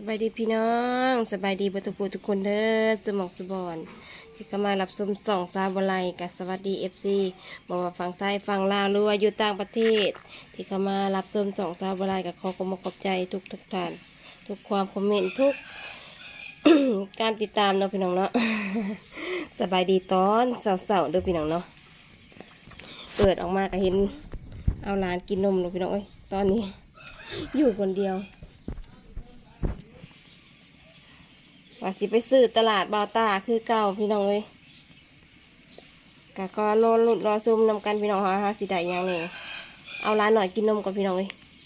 บายดีพี่น้องสบายดีทุกคนเด้อสมองสุบอนที่เข้ามารับชมส่องซาบไลกับสวัสดีFCบอกว่าฝั่งไทยฝั่งลาวหรือว่าอยู่ต่างประเทศที่เข้ามารับชมส่องซาบไลกับขอบใจทุกท่านทุกความคอมเมนต์ทุก การติดตามเนาะพี่น้องเนาะ สบายดีตอนเสาๆเด้อพี่น้องเนาะเปิดออกมาก็เห็นเอาหลานกินนมเนาะพี่น้องเอ้ยตอนนี้ อยู่คนเดียวว่าสิไปซื้อตลาดบาวตาคือเก่าพี่น้องเลยก็รอลุ้นรอซุ่มนำกันพี่น้องหาสิได้ยังนี่เอาร้านหน่อยกินนมก่อนพี่น้องเลย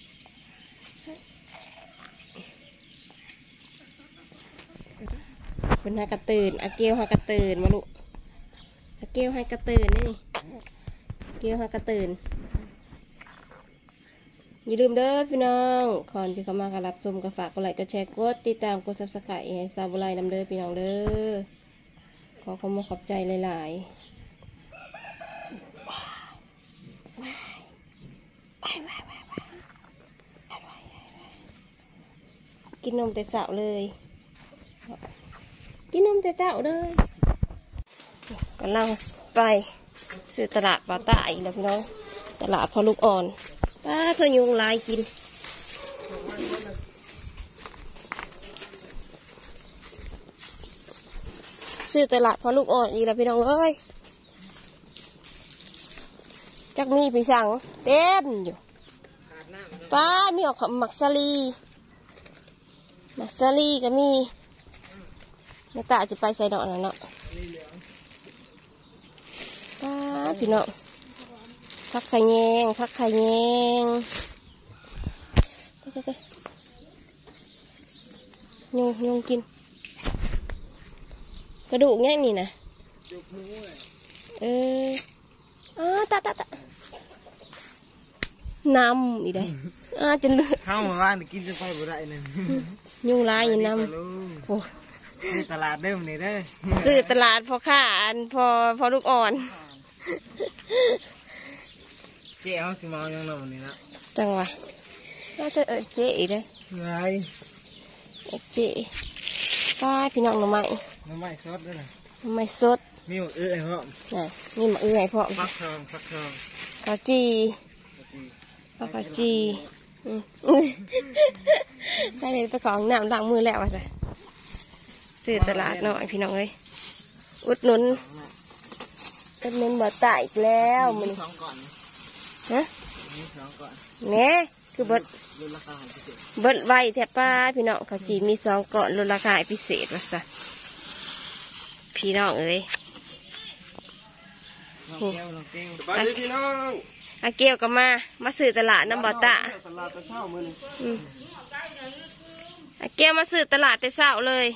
เป็นหากระตื่นอาเกลหากระตื่นมาลูกอาเกลให้กระตื่นนี่เกลหากระตื่นอย่าลืมเด้อพี่น้องก่อนจะเข้ามารับชมก็ฝากกดไลค์กดแชร์กดติดตามกด Subscribe ให้ซาบุไรนำเด้อพี่น้องเด้อขอบใจหลายๆกินนมแต่เช้าเลยกินนมแต่เช้าเลยกำลังไปซื้อตลาดปลาตาอีกแล้วพี่น้องตลาดพอลูกอ่อนป้าเธอยุงลายกินซื้อตลาดพอลูกอ่อนอีกแล้วพี่น้องเอ้ยจักมีพี่สั่งเต็มอยู่ป้ามีออกหมักซาลีก็มีไม่ตาจะไปใส่ดอกนั่นเนาะป้าพี่น้องพักไข่แยงยุงกินกระดูกแง่นี่นะตะน้ำอีกได้จนเลือดข้าวมาบ้านกินจะไปบ่ได้เลยยุงลายอยู่น้ำโอ้ซื้อตลาดเดิมนี่ได้ซื้อตลาดพอข้าพอลูกอ่อนเจ๊เขาสิมาอย่างนั้นวันนี้นะจังวะน่าจะเจ๊อีกเลยไงเจ๊ป้าพี่น้องหน่อไม้สดด้วยนะหน่อไม้สดมีหมกไอ้พ่อนี่มีหมกไอ้พ่อฟักทองข้าวจีได้เลยไปของน้ำล้างมือแล้วว่ะจ้ะซื้อตลาดหน่อยพี่น้องเอ้ยอุดหนุนบ่ตายอีกแล้วมันฮะเนี่ยคือเบิดไว้แทบป้าพี่น้องเขาจีมี2ก่อนลดราคาพิเศษว่ะจ้ะพี่น้องเอ้ยไปเลยพี่น้องอาเกียวก็มาซื้อตลาดน้ำบ่อตาอาเกียวมาซื้อตลาดแต่เช้าเลย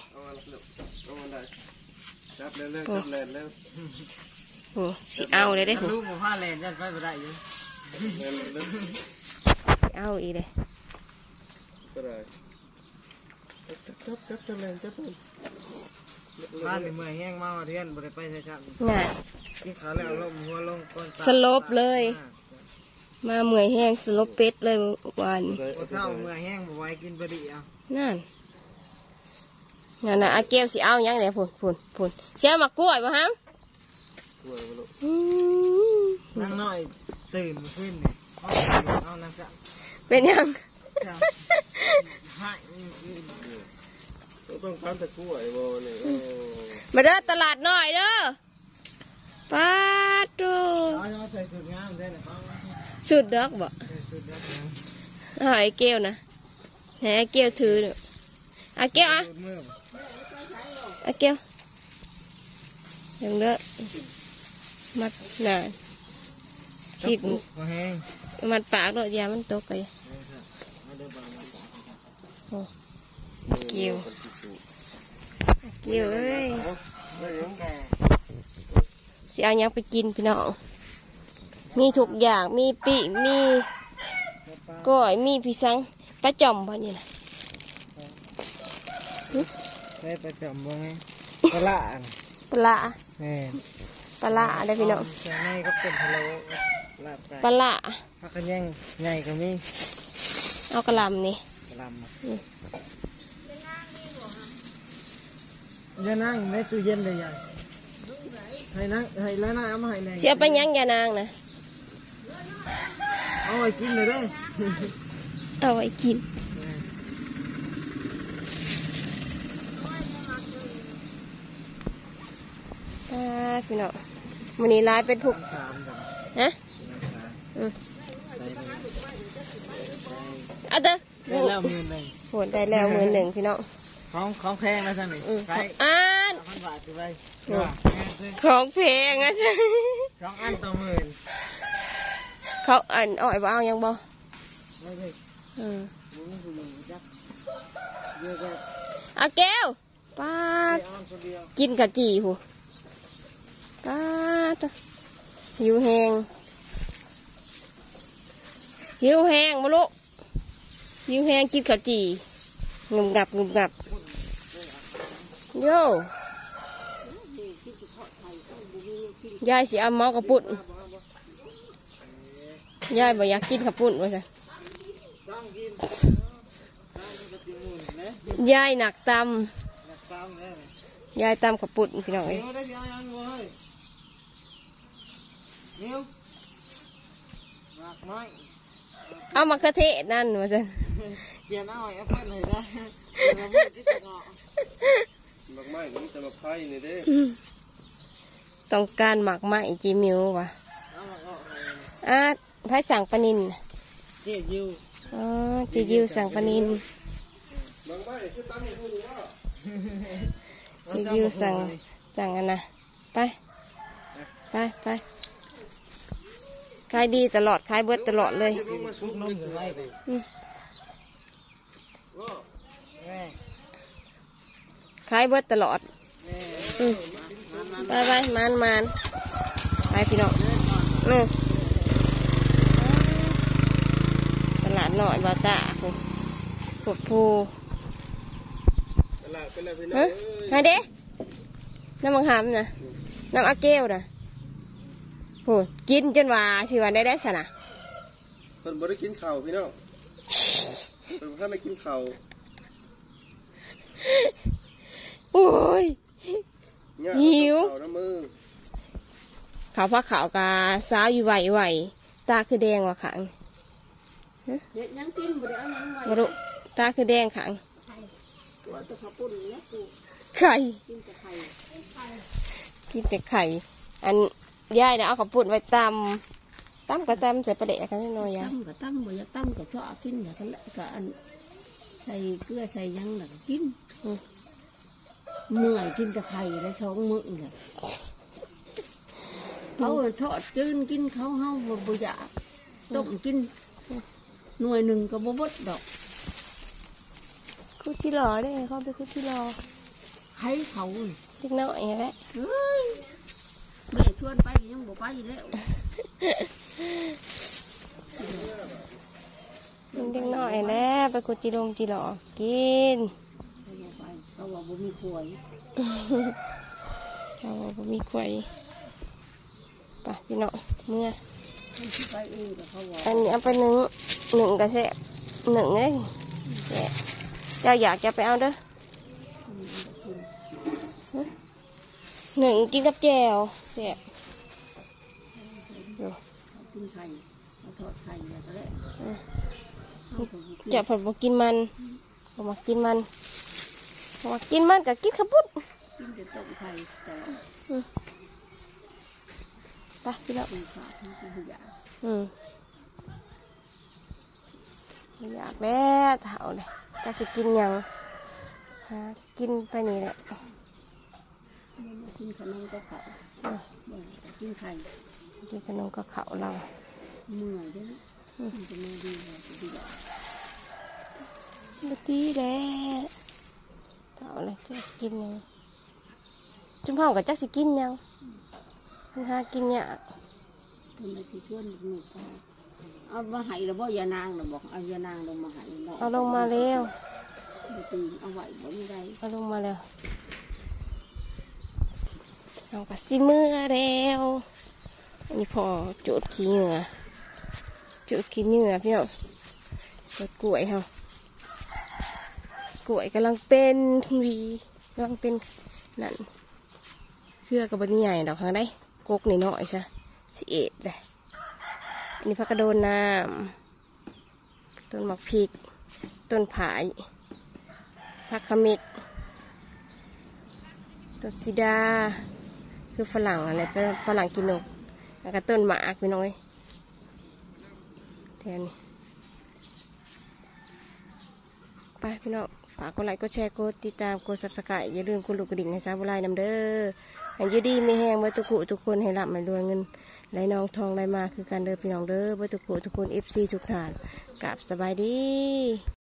จับเลยโอ้สิเอาเลยได้หูลูกผมผ้าเลนยันไปบ่ได้อยู่เอาอีกเลยบ้านนี่เมื่อยแห้งมากเรียนบ่ได้ไปใช่ครับน่ะที่ขาแล้วลงหัวลงก้นสลบเลยมาเมื่อยแห้งสลบเป็ดเลยวันเช้าเมื่อยแห้งบ่ไหวกินบ่ดีเอานั่นอาเกียวสิเอายังไงพุ่นเสียมากล้วยป่ะฮะนั่งน้อยตื่นขึ้นเนี่ยเอานั่งซะเป็นยังต้องการตะกั่วไอ้โบนี่มาเด้อตลาดน้อยเด้อป้าดูใส่สุดงามได้นะสุดดอกบ่ไอ้เกียวนะไหนไอ้เกียวถือเด้อไอ้เกียวไอ้เกียวยังเด้อมัดหนาขีดมัดปากดอกยามันตกเลยโอ้เกียวเอ้ยสิเอายังไปกินพี่น้องมีทุกอย่างมีปีมีก้อยมีพี่สังปลาจอมบ่นี่นะได้ปลาจอมบ่ไงปลาได้พี่น้องในก็เป็นพะโล้ปลาผักกระแยงใหญ่ก็มีเอากระลำนี่อย่านั่งในตู้เย็นเลยยายให้นั่งให้แล้วนั่งเอามาให้แรงเสียไปยังยานางนะเอาไว้กินเลยเด้อเอาไว้กินพี่น้องวันนี้ร้ายเป็นผูกสามกันฮะเอาเด้อได้แล้วมือหนึ่งโหดได้แล้วมือหนึ่งพี่น้องของแพงแล้วท่านนี่ไปอ่าน 1,000 บาทไปของเพลงอ่ะจ้ะ 2 อันต่อหมื่นเขาอ่านอ้อยบ่เอายังบ่ไม่ได้ มึงคือมึงจับเยอะแยะเอาแก้วป้าดเอาคนเดียวกินกะจีหูป้าดหิวแหงหิวแหงมาลูกหิวแหงกินกะจีงุมงับงุมงับโย่ยายสิเอาเมากระปุ่นยายบอกอยากกินกระปุ่นว่าซะต้องกินกระจิมุนนะยายหนักตอยากตามเลยำยายตำกระปุ่นพี่น้องเอ้ยนิ้วได้ยังเลยนิ้วหนักไหมเอามะเขือเทศนั่นว่าซะเปลี่ยนเอาแอปเปิ้ลเลยได้เปลี่ยนเอาที่จะเงาะหมักไม้นี่จะมาไพ่นี่เด้ต้องการหมักไหมจีมิวว่ะเอามาเงาะให้พระสั่งปลานินน่ะเจี๊ยยิวอ๋อจียิวสั่งปลานินหมักไม้คือตั้งให้หูว่าจียิวสั่งอันนะไปไปขายดีตลอดขายเบิดตลอดเลยลงมาสุซุกกนมอยู่ไว้เลย แม่ขายเบิดตลอดแม่อืมไปมันไปพี่น้องตลาดหน่อยบาตาปวดภูเป็นไรพี่น้อฮะงฮะเด้น้ำมังหำนะน้ำอาเกลนะโหกินจนว่าสิวันได้สนะเพิ่นบ่ได้กินข้าวพี่น้องเพิ่นบ่ได้กินข้าวโอ้ยเนี่ยหิวข้าวน้ำมือขาวผ้าขาวกาสาวอยู่ไหวตาคือแดงว่ะขังเด็กยังกินบ่ได้เอายังไว้มาดูตาคือแดงขังตัวตัวข้าวปุ้นแล้วกูไข่กินแต่ไข่กินแต่ไข่ อันยายนะเอาข้าวปุ้นไว้ตำกระตำใส่ปลาเดะกันนิดหน่อยยายตั้มก็ตั้มบ่อยากตั้มก็ชอบกินอย่างนั้นแหละก็อันใส่เกลือใส่หยังแล้วก็กินเหนื่อยกินแต่ไข่แล้ว2 มื้อเลยเขาทอดจืนกินเขาเฮาบ่อยากต้มกินหน่วยหนึ่งก็บ่เบดดอกคุดที่รอได้เขาไปคุดที่รอไข่เขาเล็กน้อยแหละเฮ้ยแม่ชวนไปก็ยังบ่ไปแล้วมันเล็กน้อยแหล้วไปคุดที่ลมที่รอกินเขาบ่ไปเขาว่าบ่มีขวยเราบ่มีไข่ไปพี่น้องเมื่อเขาสิไปเองก็เขาว่าอันนี้เอาไปหนึ่งกระแสหนึ่งเลยแซ่บเจ้าอยากจะไปเอาเด้อหนึ่งกินกับแจวแซ่บเขากินไข่เขาทอดไข่แล้วก็แล้วเขาก็บ่กินจะผัดบอกกินมันเขามากินมันเขามากินมันกับกินข้าวปุ้นกินแต่ต้มไข่แต่ไปพี่น้องกินข้าวทั้งทุกอย่างอยากแล้วเถ่าเลยจะสิกินหยังหากินไปนี่แหละกินขนมก็เขากินไข่กินขนมกับเขาวเราเมื่อยด้วยมันจะไม่ดีเลยดีแบบเมื่อกี้แหละเถ่าเลยจะกินหยังจุ่มเผากับจักสิกินหยังมันหากินยากเป็นอะไรที่ชวนหนูไปเอามาให้แล้วบ่ยานางเราบอกเอายานางลงมาให้เอาลงมาเร็วตีเอาไว้บ่มีไรเอาลงมาแล้วเอากระซิมือแล้วอันนี้พอจุดขี้เหงื่อจุดขี้เหงื่อพี่น้องจุดกล้วยเฮากกล้วยกำลังเป็นหวีกำลังเป็นนั่นเครือกับบนใหญ่ดอกข้างได้กกนี่น้อยใช่สิเอ็ดเลยอันนี้ผักกระโดนน้ำต้นหมากพริกต้นผายผักขมิกต้นซีดาคือฝรั่งอะไรเป็นฝรั่งกินนกแล้วก็ต้นหมากพี่น้อยแทนนี่ไปพี่น้องฝากกดไลค์กดแชร์กดติดตามกดซับสไครต์อย่าลืมกดลูกกระดิ่งให้ซาบุไรนำเด้อให้ยืดดีไม่แห้งไว้ทุกคนให้รับไม่รวยเงินไหลนองทองไหลมาคือการเด้อพี่น้องเด้อไว้ทุกคน FC ทุกท่านกราบสบายดี